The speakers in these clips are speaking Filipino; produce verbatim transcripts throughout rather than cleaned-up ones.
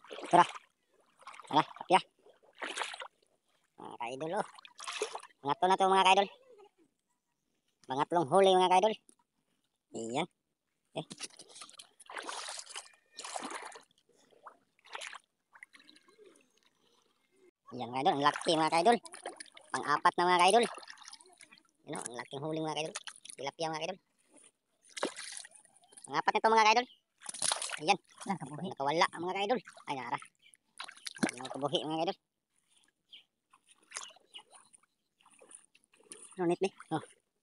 Tara. Tara, kapya. Mga kaidol, oh. Pangatlo na to mga kaidol. Pangatlong huli mga kaidol. Iyan. Eh. Iyan mga kaidol, ang laki mga kaidol. Pang-apat na mga kaidol. Yan o, ang laking huli mga kaidol. Tilapia mga kaidol. Pang-apat na to mga kaidol. Ayan, nakawala ang mga kaidol. Ay, nara. Mga kabuhi mga kaidol. Nunit ni. Oh.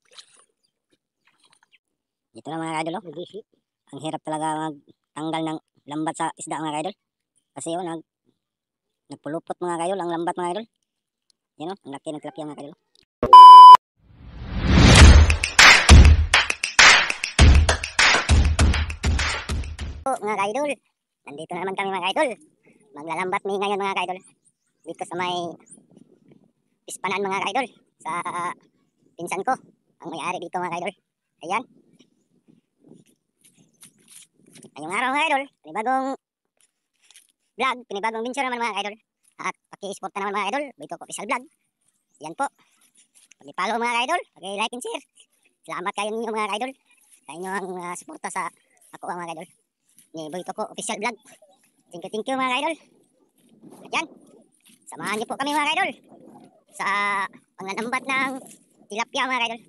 Ito na mga kaidol. Oh. Ang hirap talaga magtanggal ng lambat sa isda mga kaidol. Kasi yun, nag, nagpulupot mga kaidol ang lambat mga kaidol. Yan o, ang laki ng tilapia mga kaidol. Oh, mga kaidol, nandito na naman kami mga kaidol. Maglalambat mi ngayon mga kaidol. Dito sa may pispanan mga kaidol. Sa pinsan ko. Ang may-ari dito mga kaidol. Ayan. Ngayong araw mga kaidol, pinibagong vlog, pinibagong venture naman mga kaidol. At paki-sport na naman mga kaidol. Dito ko official vlog. Ayan po. Pag-follow mga kaidol, pag-like and share. Salamat kayo ninyo mga kaidol. Sa inyong uh, suporta sa ako mga kaidol. Ni Boy Toko official vlog. Thank you, thank you mga kaidol. Ayan. Samahan niyo po kami mga kaidol sa panglalambat ng tilapia mga kaidol.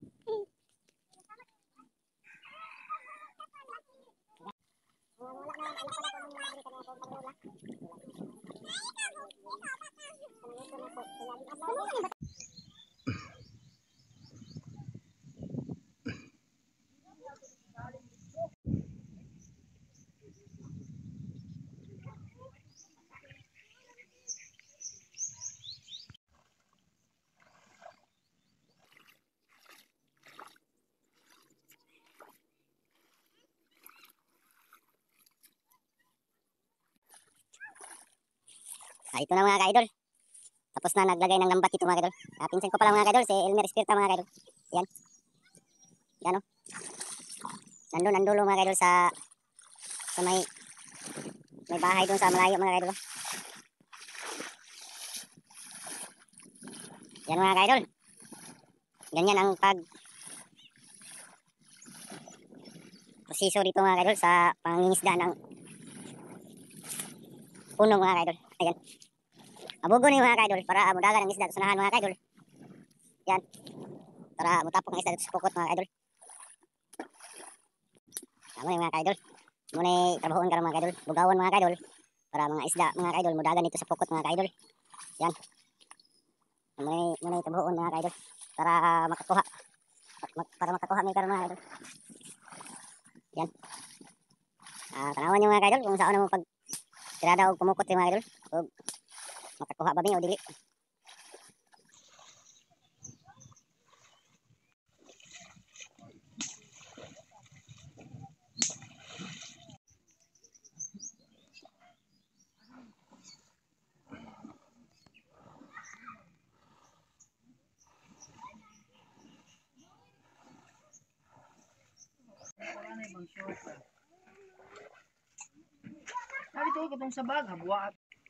Ah, ito na mga kaidol. Tapos na naglagay ng lambat ito mga kaidol. Ah, pinsan ko pala mga kaidol, si Elmer Espirta mga kaidol. Yan. Yan o. Nandun, nandulo mga kaidol sa sa may may bahay doon sa malayo mga kaidol. Yan mga kaidol. Ganyan ang pag proseso dito mga kaidol sa pangingisda ng punong mga kaidol. Ayan. Abugo ni mga kaidol para mudagan ang isda sa unahan mga kaidol. Yan. Para mutapok ang isda sa pukot mga kaidol. Amo ni mga kaidol. Muna trabahoon karon mga kaidol. Bugawon mga kaidol para mga isda mga kaidol mudagan dito sa pukot mga kaidol. Yan. Muna muna trabahoon mga kaidol para makakuha para makakuha mi karon mga kaidol. Yan. Ah, tanawan niyo mga kaidol kung saan mo pag tirada og kumukot mga kaidol. Og makakuha ba mi o dili. Nari to katong sabag habuat.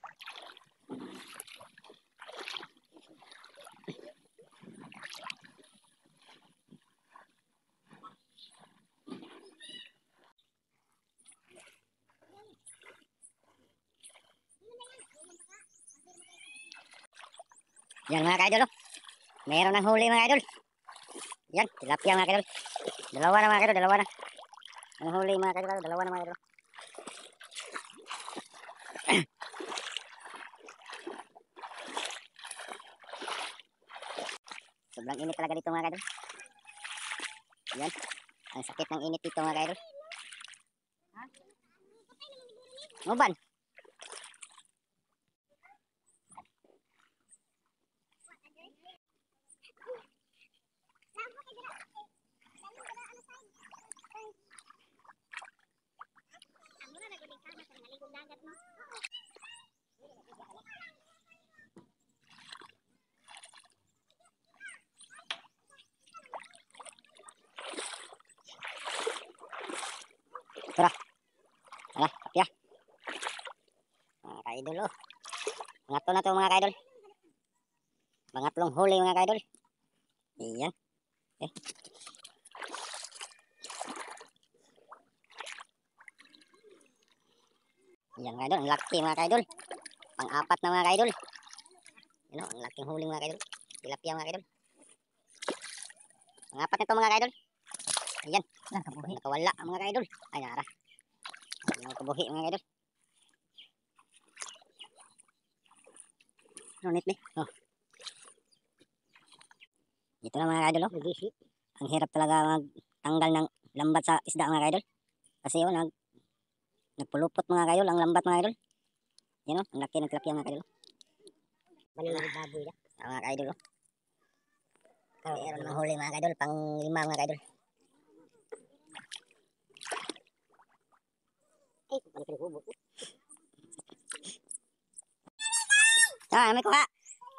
Yan mga kaidol. Oh. Meron ng huli mga kaidol. Yan, tilapia mga kaidol. Dalawa na mga kaidol, dalawa na. Ang huli mga kaidol, dalawa na mga kaidol. Sobrang init talaga dito mga kaidol. Yan, ang sakit ng init dito mga kaidol. Nguban. Tara. Tara, kapya. idol oh. Pangatlo na to mga ka-idol. Pangatlong huli mga ka-idol. Iyan. Eh. Iyan mga ka-idol, ang laki mga ka-idol. Pang-apat na mga ka-idol. Yan oh, ang laking huli mga ka-idol. Tilapia mga ka-idol. Pang-apat nito mga ka-idol. Ayan, nakawala ang mga ka-idol. Ay nara. Yung kabuhi mga ka-idol. Nunit ni. Oh. Ito na mga ka-idol oh. Ang hirap talaga magtanggal ng lambat sa isda mga ka-idol. Kasi yun, nag, nagpulupot mga ka-idol ang lambat mga ka-idol. Yan oh, ang laki ng tilapia mga ka-idol. Balilang baboy na. Ah, mga ka-idol oh. Meron namang huli mga ka-idol, pang lima mga ka-idol. Ay, balik ng hubo. Ah, may kuha.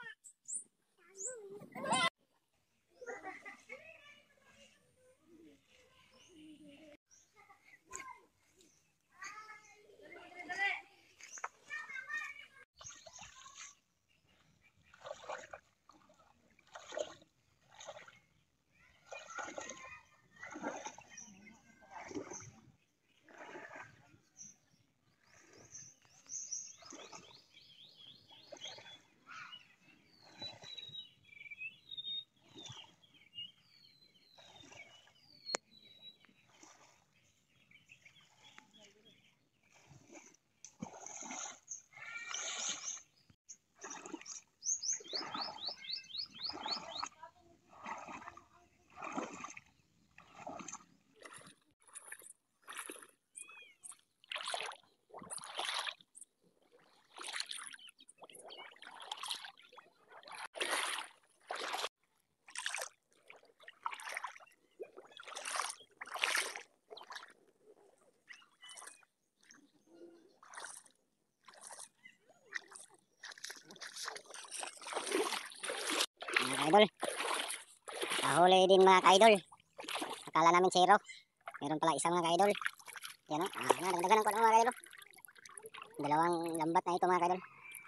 Mga ka-idol. Nahuli din mga ka-idol. Akala namin zero. Meron pala isang mga ka-idol. Yan o. Ah, nadagdagan ko ng mga ka-idol. Dalawang lambat na ito mga ka-idol.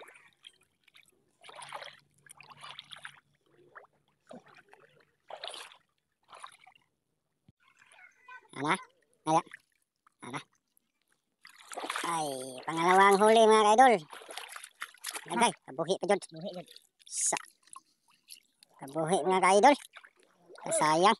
Ana? Naya? Ana? Ay, pangalawang huli mga ka-idol. Agay, kabuhi pa dyan. Kabuhi dyan. Sa. Kabuhi mga ka-idol. Sayang.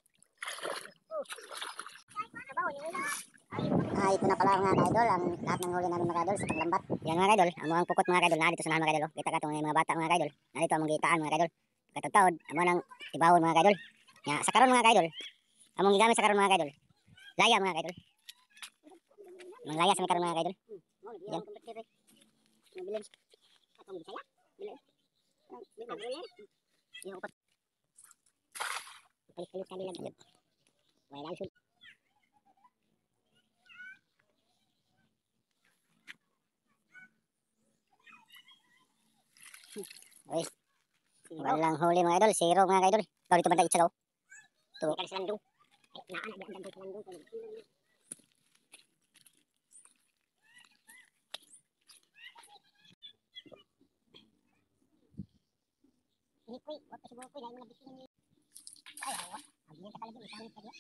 Ah, ito na pala mga ka-idol, ang lahat ng huli namin mga ka-idol sa paglambat. Yan mga ka-idol, amo ang pukot mga ka-idol, narito sa nahan mga ka-idol. Kita ka itong mga bata mga ka-idol. Narito ang gitaan mga ka-idol. Katagtaod, amo nang tibawon mga ka-idol. Ya, sa karon mga ka-idol, among gigamit sa karon mga ka-idol. Laya mga ka-idol. Mang laya sa karon mga ka-idol. Yan. Bilin. Atong bisaya. Bilin. Bilin. Yung upat. Kalit-kalit kami lang. Wala lang sul. Uy. Walang huli mga idol, zero mga idol. Ikaw dito banda itsa daw. Tuh. Ikan selandung. Ay, naan na diyan selandung. Ini kuy, waktu sebuah kuy dahil mga bikin ni. Ay, awa. Agyan ka talaga, isangit ka diya.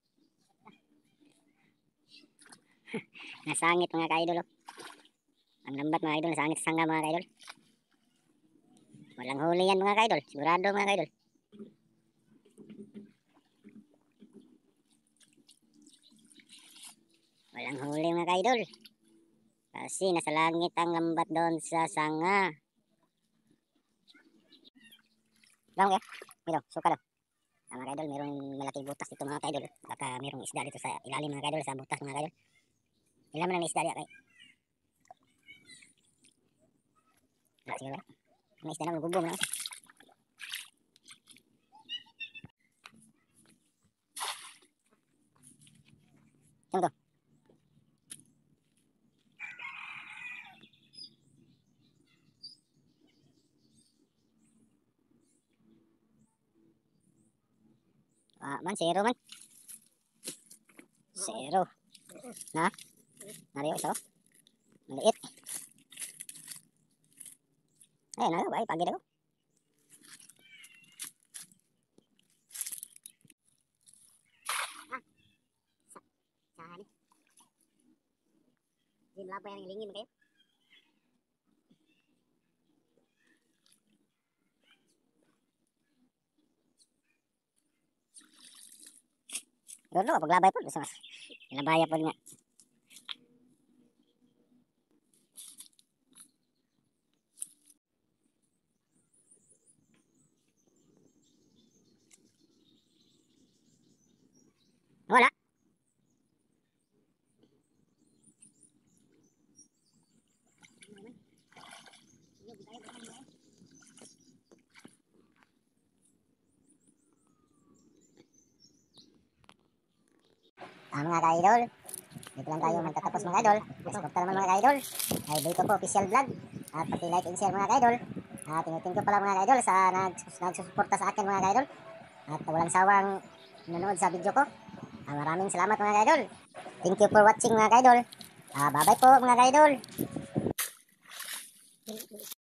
Nasangit mga ka-idol. Ang lambat mga idol, nasangit sa sangga mga ka-idol. Walang huli yan mga ka-idol, sigurado mga ka-idol. Walang huli mga ka-idol. Kasi nasa langit ang lambat doon sa sanga. Lang ya? Ito, suka daw. Ah, mga ka-idol, mayroong malaking butas dito mga ka-idol. Baka mayroong isda dito sa ilalim mga ka-idol, sa butas mga ka-idol. Ilan man ang isda diya kay? Wala siguro. May isda na magubong na. Saan to? Ah, man, zero man. Zero. Na? Nariyo isa oh. Maliit. Ayun, ano, ay, pagi daw. Ah, sa, saan? Di malabo yang lingin kayo. Dulu, paglabay po, gusto mas. Labaya po nga. Wala. Ah, mga ka-idol, dito lang tayo magtatapos mga idol. Supporta naman mga ka-idol. Ay, dito po official vlog. At pati like and share mga ka-idol. At thank you pala mga ka-idol sa nag nagsusuporta sa akin mga ka-idol. At walang sawang nanonood sa video ko. Ah, maraming salamat mga ka-idol. Thank you for watching mga ka-idol. Ah, bye-bye po mga ka-idol.